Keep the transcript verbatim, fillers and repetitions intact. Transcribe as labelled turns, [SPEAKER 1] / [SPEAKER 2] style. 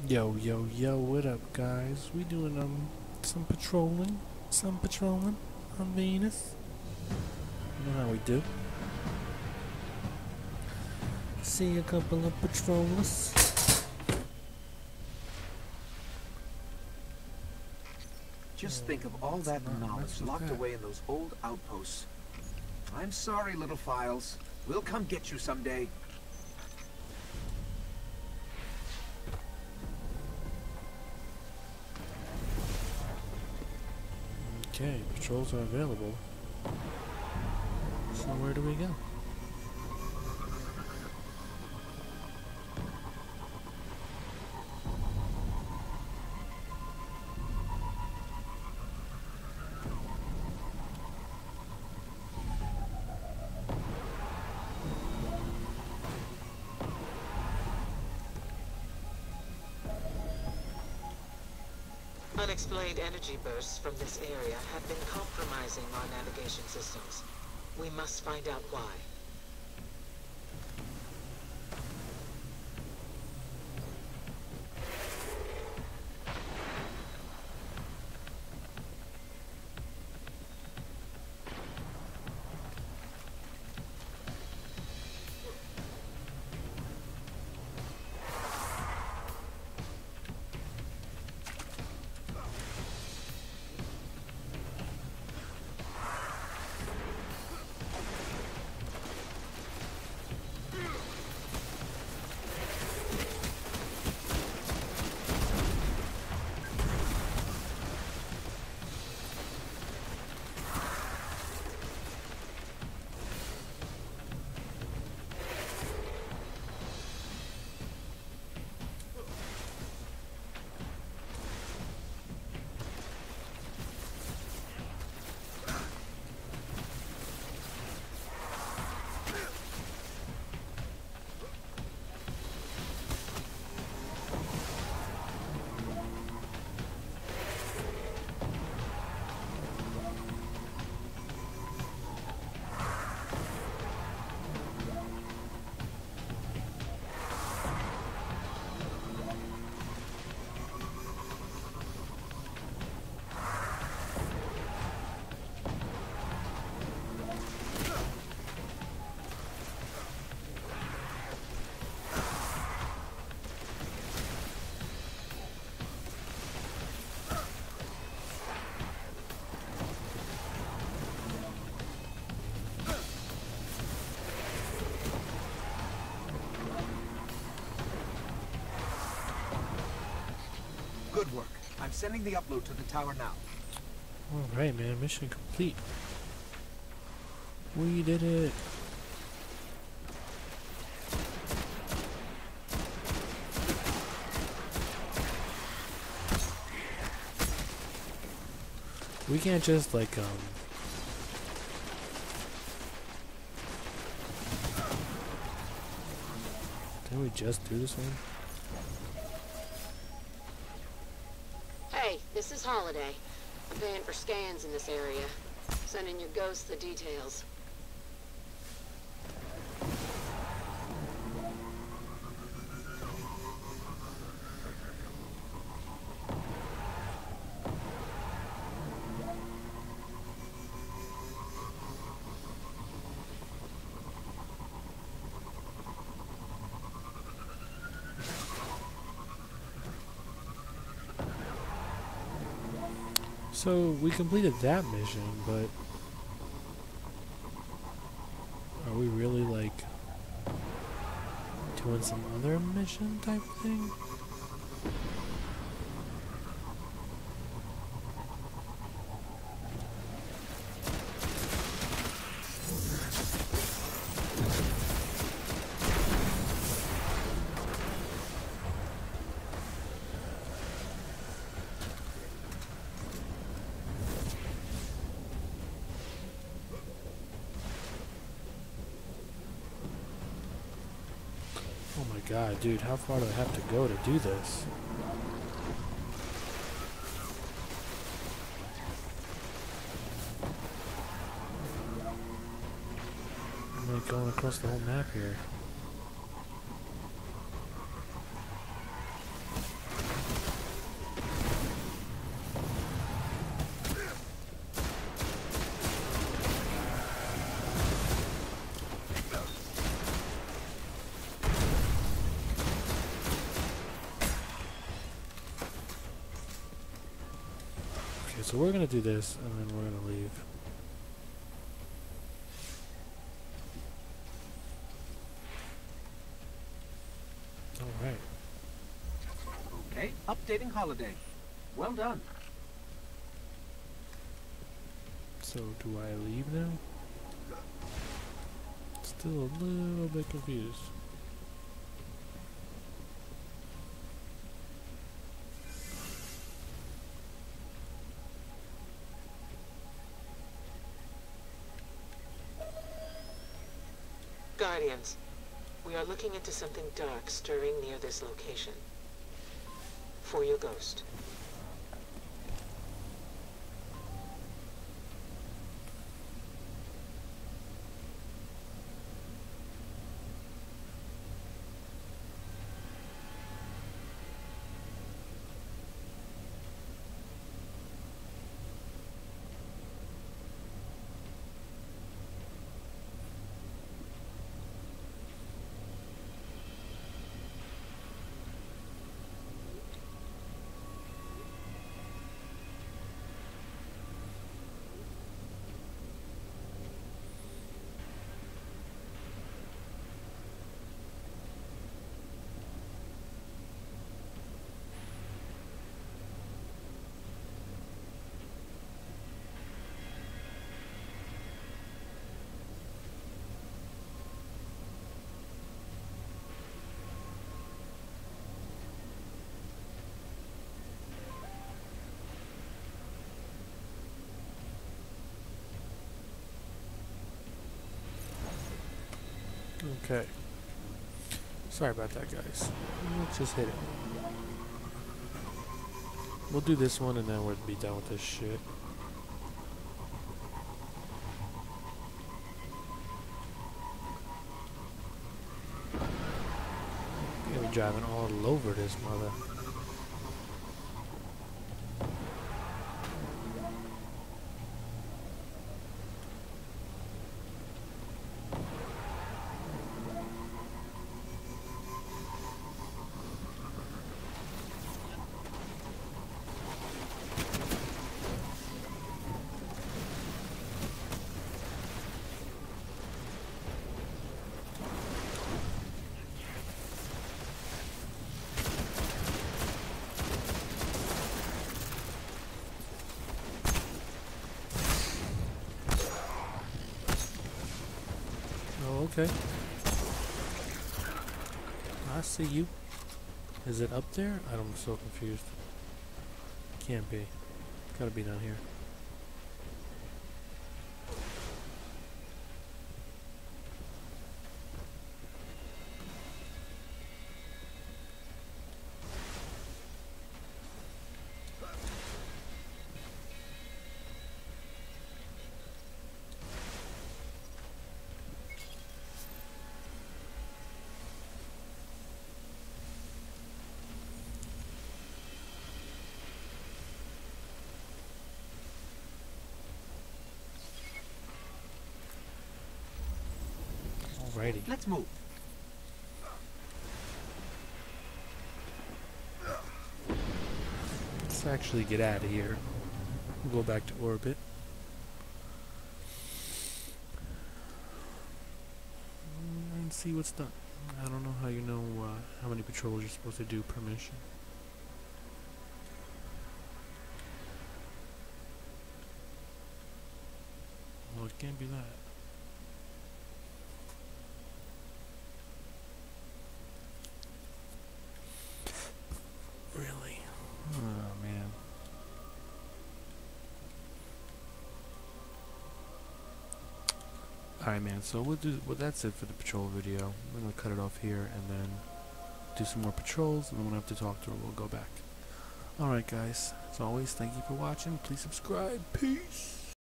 [SPEAKER 1] Yo, yo, yo, what up, guys? We doing um some patrolling, some patrolling on Venus. You know how we do. See a couple of patrollers.
[SPEAKER 2] Just think of all that knowledge locked away in those old outposts. I'm sorry, little files. We'll come get you someday.
[SPEAKER 1] Okay, patrols are available. So where do we go?
[SPEAKER 3] Unexplained energy bursts from this area have been compromising our navigation systems. We must find out why.
[SPEAKER 2] Good work. I'm sending the upload to the tower now.
[SPEAKER 1] Alright, man, mission complete. We did it. We can't just like um didn't we just do this one?
[SPEAKER 4] Hey, this is Holiday. I'm paying for scans in this area. Sending your ghosts the details.
[SPEAKER 1] So we completed that mission, but are we really like doing some other mission type thing? Oh my god, dude, how far do I have to go to do this? I'm like going across the whole map here. so we're gonna do this, and then we're gonna leave. Alright.
[SPEAKER 2] Okay, updating holiday. Well done.
[SPEAKER 1] So, do I leave now? Still a little bit confused.
[SPEAKER 3] Guardians, we are looking into something dark stirring near this location. For your ghost.
[SPEAKER 1] Okay. Sorry about that, guys. Let's just hit it. We'll do this one and then we'll be done with this shit. You're gonna be driving all over this mother. Okay. I see you. Is it up there? I'm so confused. Can't be. Gotta be down here. Alrighty.
[SPEAKER 2] Let's move.
[SPEAKER 1] Let's actually get out of here. We'll go back to orbit. And see what's done. I don't know how you know uh, how many patrols you're supposed to do per mission. Well, it can't be that. Really? Oh, man. Alright, man, so we'll do, well, that's it for the patrol video. I'm gonna cut it off here and then do some more patrols, and then when I have to talk to her, we'll go back. Alright, guys, as always, thank you for watching. Please subscribe. Peace!